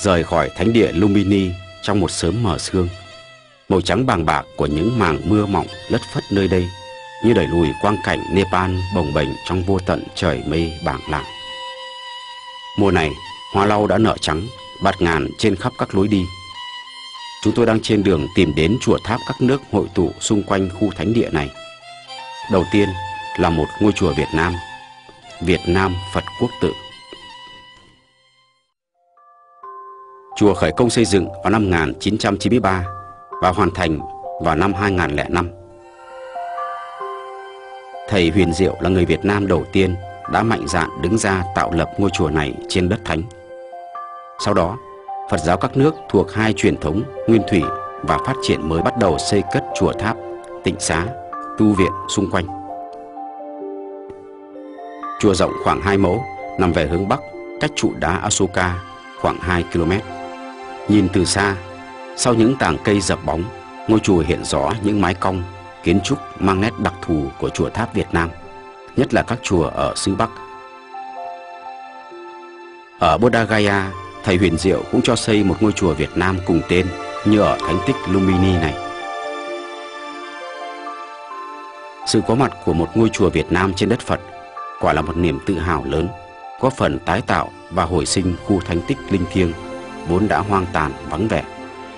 rời khỏi thánh địa Lumbini trong một sớm mờ sương. Màu trắng bàng bạc của những màng mưa mỏng lất phất nơi đây như đẩy lùi quang cảnh Nepal bồng bềnh trong vô tận trời mây bảng lạng. Mùa này, hoa lau đã nở trắng, bạt ngàn trên khắp các lối đi. Chúng tôi đang trên đường tìm đến chùa tháp các nước hội tụ xung quanh khu thánh địa này. Đầu tiên là một ngôi chùa Việt Nam Phật Quốc Tự. Chùa khởi công xây dựng vào năm 1993 và hoàn thành vào năm 2005. Thầy Huyền Diệu là người Việt Nam đầu tiên đã mạnh dạn đứng ra tạo lập ngôi chùa này trên đất thánh. Sau đó, Phật giáo các nước thuộc hai truyền thống Nguyên Thủy và Phát triển mới bắt đầu xây cất chùa tháp, tịnh xá, tu viện xung quanh. Chùa rộng khoảng 2 mẫu, nằm về hướng Bắc, cách trụ đá Asoka khoảng 2 km. Nhìn từ xa, sau những tàng cây dập bóng, ngôi chùa hiện rõ những mái cong, kiến trúc mang nét đặc thù của chùa tháp Việt Nam, nhất là các chùa ở xứ Bắc. Ở Bodh Gaya, thầy Huyền Diệu cũng cho xây một ngôi chùa Việt Nam cùng tên như ở thánh tích Lumbini này. Sự có mặt của một ngôi chùa Việt Nam trên đất Phật quả là một niềm tự hào lớn, có phần tái tạo và hồi sinh khu thánh tích linh thiêng vốn đã hoang tàn vắng vẻ.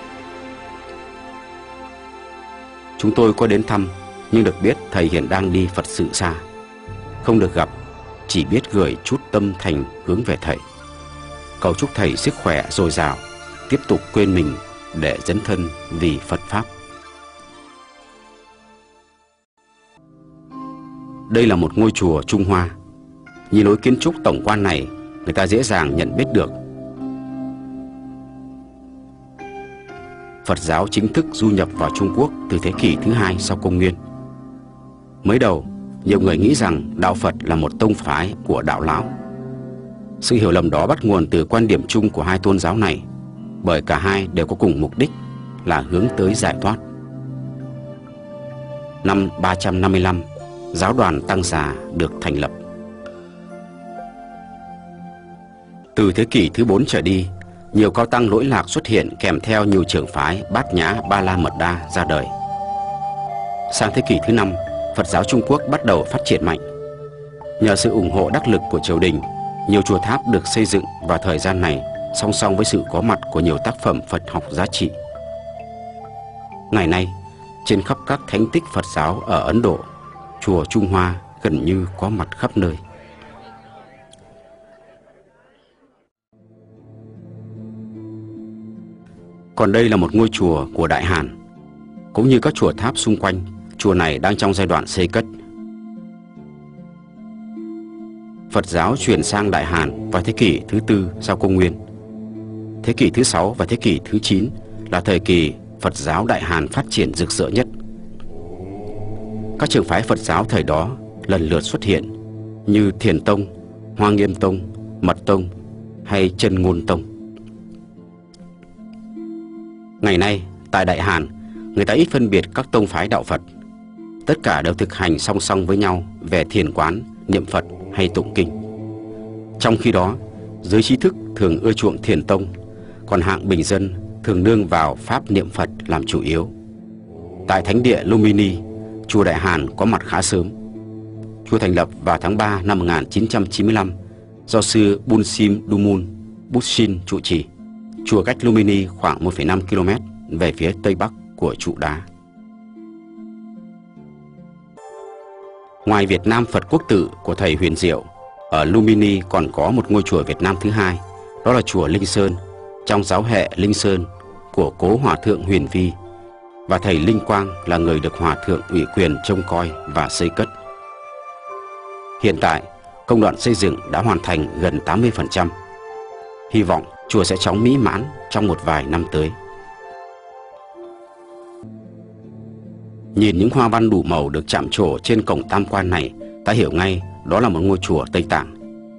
Chúng tôi có đến thăm, nhưng được biết thầy hiện đang đi Phật sự xa. Không được gặp, chỉ biết gửi chút tâm thành hướng về thầy. Cầu chúc thầy sức khỏe dồi dào, tiếp tục quên mình để dấn thân vì Phật Pháp. Đây là một ngôi chùa Trung Hoa. Nhìn lối kiến trúc tổng quan này, người ta dễ dàng nhận biết được Phật giáo chính thức du nhập vào Trung Quốc từ thế kỷ thứ 2 sau công nguyên. Mới đầu, nhiều người nghĩ rằng đạo Phật là một tông phái của đạo Lão. Sự hiểu lầm đó bắt nguồn từ quan điểm chung của hai tôn giáo này, bởi cả hai đều có cùng mục đích là hướng tới giải thoát. Năm 355, giáo đoàn Tăng Già được thành lập. Từ thế kỷ thứ 4 trở đi, nhiều cao tăng lỗi lạc xuất hiện kèm theo nhiều trưởng phái Bát Nhã Ba La Mật Đa ra đời. Sang thế kỷ thứ 5, Phật giáo Trung Quốc bắt đầu phát triển mạnh. Nhờ sự ủng hộ đắc lực của triều đình, nhiều chùa tháp được xây dựng vào thời gian này, song song với sự có mặt của nhiều tác phẩm Phật học giá trị. Ngày nay, trên khắp các thánh tích Phật giáo ở Ấn Độ, chùa Trung Hoa gần như có mặt khắp nơi. Còn đây là một ngôi chùa của Đại Hàn. Cũng như các chùa tháp xung quanh, chùa này đang trong giai đoạn xây cất. Phật giáo chuyển sang Đại Hàn vào thế kỷ thứ 4 sau công nguyên. Thế kỷ thứ 6 và thế kỷ thứ 9 là thời kỳ Phật giáo Đại Hàn phát triển rực rỡ nhất. Các trường phái Phật giáo thời đó lần lượt xuất hiện như Thiền Tông, Hoa Nghiêm Tông, Mật Tông hay Chân Ngôn Tông. Ngày nay, tại Đại Hàn, người ta ít phân biệt các tông phái đạo Phật. Tất cả đều thực hành song song với nhau về thiền quán, niệm Phật hay tụng kinh. Trong khi đó, giới trí thức thường ưa chuộng Thiền Tông, còn hạng bình dân thường nương vào pháp niệm Phật làm chủ yếu. Tại thánh địa Lumbini, chùa Đại Hàn có mặt khá sớm. Chùa thành lập vào tháng 3 năm 1995 do sư Bunsim Dumun Bushin trụ trì. Chùa cách Lumbini khoảng 1,5 km về phía tây bắc của trụ đá. Ngoài Việt Nam Phật Quốc Tự của thầy Huyền Diệu, ở Lumbini còn có một ngôi chùa Việt Nam thứ hai, đó là chùa Linh Sơn, trong giáo hệ Linh Sơn của cố Hòa thượng Huyền Vi, và thầy Linh Quang là người được Hòa thượng ủy quyền trông coi và xây cất. Hiện tại, công đoạn xây dựng đã hoàn thành gần 80%. Hy vọng chùa sẽ chóng mỹ mãn trong một vài năm tới. Nhìn những hoa văn đủ màu được chạm trổ trên cổng tam quan này, ta hiểu ngay đó là một ngôi chùa Tây Tạng.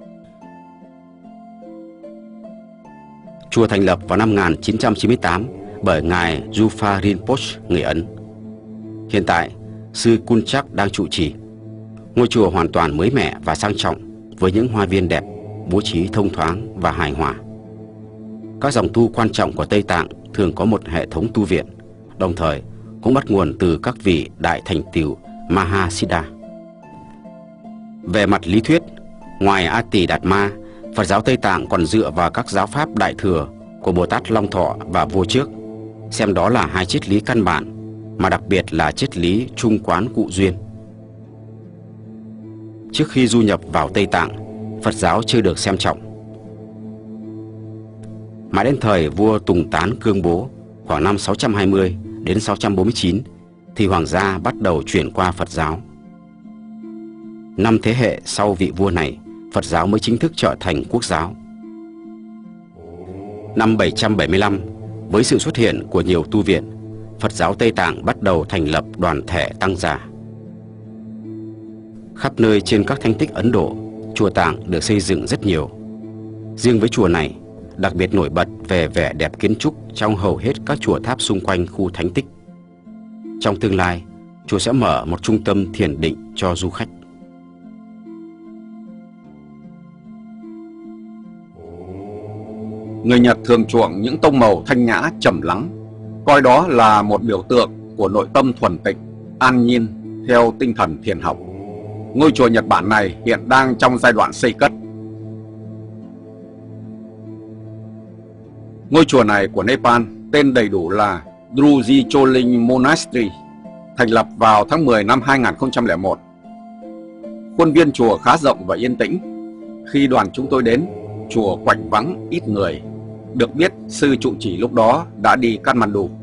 Chùa thành lập vào năm 1998 bởi ngài Jufa Rinpoche người Ấn. Hiện tại, sư Kunchak đang trụ trì. Ngôi chùa hoàn toàn mới mẻ và sang trọng với những hoa viên đẹp, bố trí thông thoáng và hài hòa. Các dòng tu quan trọng của Tây Tạng thường có một hệ thống tu viện, đồng thời cũng bắt nguồn từ các vị đại thành tựu Mahasiddha. Về mặt lý thuyết, ngoài A Tỳ Đạt Ma, Phật giáo Tây Tạng còn dựa vào các giáo pháp Đại Thừa của Bồ Tát Long Thọ và Vô Trước, xem đó là hai triết lý căn bản, mà đặc biệt là triết lý trung quán cụ duyên. Trước khi du nhập vào Tây Tạng, Phật giáo chưa được xem trọng. Mãi đến thời vua Tùng Tán Cương Bố khoảng năm 620 đến 649 thì hoàng gia bắt đầu chuyển qua Phật giáo. 5 thế hệ sau vị vua này, Phật giáo mới chính thức trở thành quốc giáo. Năm 775, với sự xuất hiện của nhiều tu viện, Phật giáo Tây Tạng bắt đầu thành lập đoàn thể tăng già. Khắp nơi trên các thánh tích Ấn Độ, chùa Tạng được xây dựng rất nhiều. Riêng với chùa này, đặc biệt nổi bật về vẻ đẹp kiến trúc trong hầu hết các chùa tháp xung quanh khu thánh tích. Trong tương lai, chùa sẽ mở một trung tâm thiền định cho du khách. Người Nhật thường chuộng những tông màu thanh nhã trầm lắng, coi đó là một biểu tượng của nội tâm thuần tịnh, an nhiên theo tinh thần thiền học. Ngôi chùa Nhật Bản này hiện đang trong giai đoạn xây cất. Ngôi chùa này của Nepal tên đầy đủ là Druji Choling Monastery, thành lập vào tháng 10 năm 2001. Khuôn viên chùa khá rộng và yên tĩnh. Khi đoàn chúng tôi đến, chùa quạnh vắng ít người. Được biết sư trụ trì lúc đó đã đi Kathmandu.